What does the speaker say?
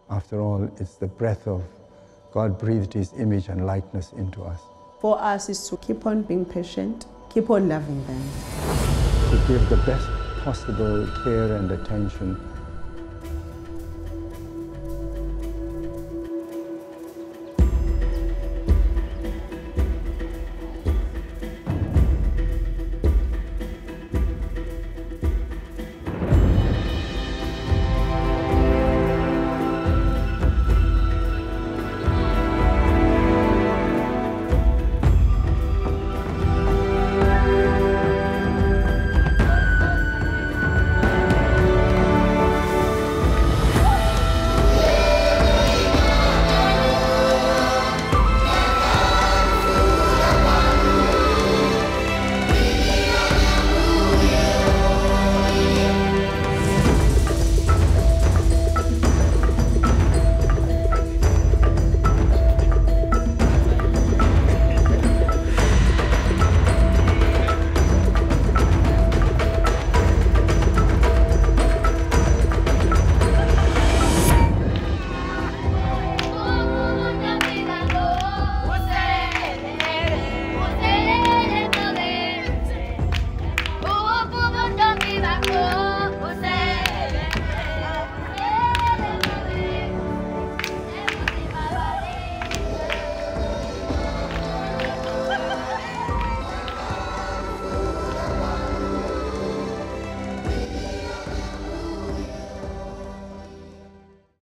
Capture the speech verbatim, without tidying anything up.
After all, it's the breath of God breathed His image and likeness into us. For us is to keep on being patient, keep on loving them. To give the best possible care and attention